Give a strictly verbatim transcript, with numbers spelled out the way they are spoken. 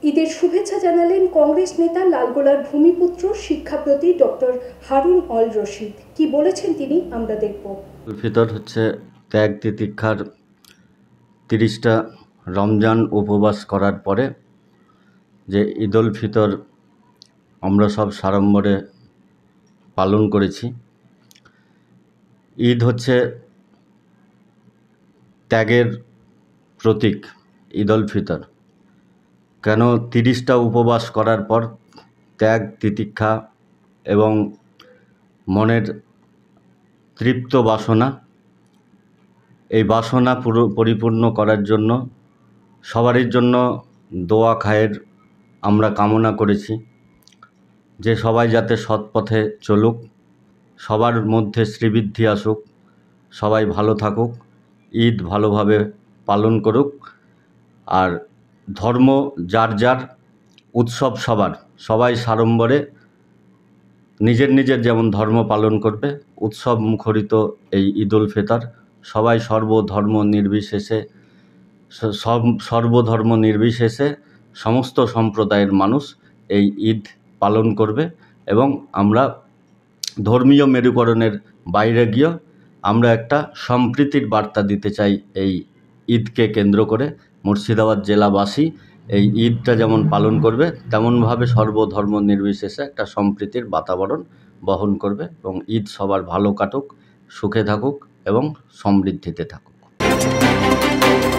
ঈদের শুভেচ্ছা জানালেন কংগ্রেস নেতা লালগোলার ভূমিপুত্র শিক্ষাপ্রতি ডক্টর হারুন অল রশিদ। কি বলেছেন তিনি আমরা দেখব। ঈদুল ফিতর হচ্ছে ত্যাগ তিতিক্ষার তিরিশটা রমজান উপবাস করার পরে যে ঈদুল ফিতর আমরা সব সাড়ম্বরে পালন করেছি। ঈদ হচ্ছে ত্যাগের প্রতীক। ঈদুল ফিতর কেন তিরিশটা উপবাস করার পর ত্যাগ তিতিক্ষা এবং মনের তৃপ্ত বাসনা, এই বাসনা পুরো পরিপূর্ণ করার জন্য সবারই জন্য দোয়া খায়ের আমরা কামনা করেছি যে সবাই যাতে সৎ পথে চলুক, সবার মধ্যে শ্রীবৃদ্ধি আসুক, সবাই ভালো থাকুক, ঈদ ভালোভাবে পালন করুক। আর ধর্ম যার যার, উৎসব সবার, সবাই সাড়ম্বরে নিজের নিজের যেমন ধর্ম পালন করবে। উৎসব মুখরিত এই ঈদুল ফিতর সবাই সর্বধর্ম নির্বিশেষে সব সর্বধর্ম নির্বিশেষে সমস্ত সম্প্রদায়ের মানুষ এই ঈদ পালন করবে এবং আমরা ধর্মীয় মেরুকরণের বাইরে গিয়েও আমরা একটা সম্প্রীতির বার্তা দিতে চাই। এই ঈদকে কেন্দ্র করে মুর্শিদাবাদ জেলাবাসী এই ঈদটা যেমন পালন করবে তেমনভাবে সর্বধর্ম নির্বিশেষে একটা সম্প্রীতির বাতাবরণ বহন করবে এবং ঈদ সবার ভালো কাটুক, সুখে থাকুক এবং সমৃদ্ধিতে থাকুক।